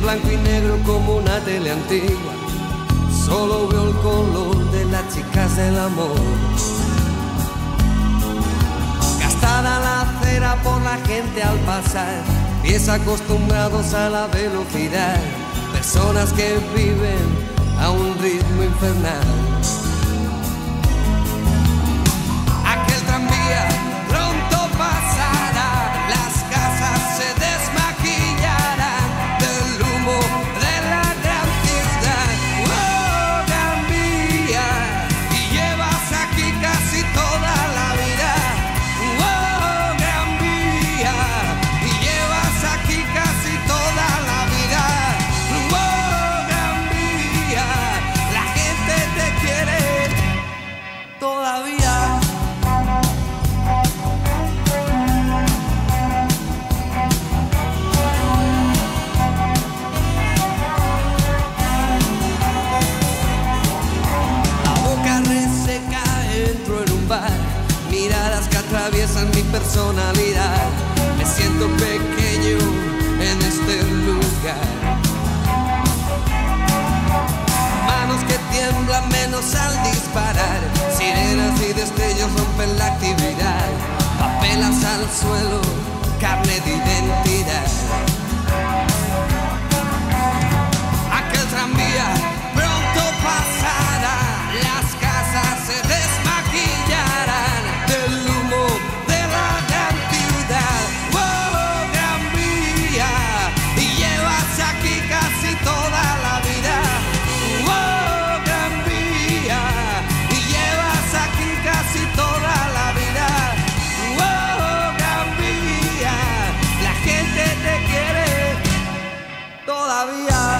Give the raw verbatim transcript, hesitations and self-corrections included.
blanco y negro como una tele antigua. Solo veo el color de las chicas del amor. Gastada la acera por la gente al pasar, pies acostumbrados a la velocidad, personas que viven a un ritmo infernal. Aquel tranvía pronto pasará, las casas se desmaquillarán del humo de la gran ciudad. ¡Oh, Gran Vía! Y llevas aquí casi toda la vida. ¡Oh, Gran Vía! Y llevas aquí casi toda la vida. ¡Oh, Gran Vía! La gente te quiere todavía. Miradas que atraviesan mi personalidad. Me siento pequeño en este lugar. Manos que tiemblan menos al disparar. Sirenas y destellos rompen la actividad. Papelas al suelo, carne de identidad. Aquel tranvía pronto pasará. Las casas se desmaquillarán del humo de la gran ciudad. ¡Oh, Gran Vía! Y llevas aquí casi toda la vida. ¡Oh, Gran Vía! Y llevas aquí casi toda la vida. ¡Oh, Gran Vía! La gente te quiere todavía.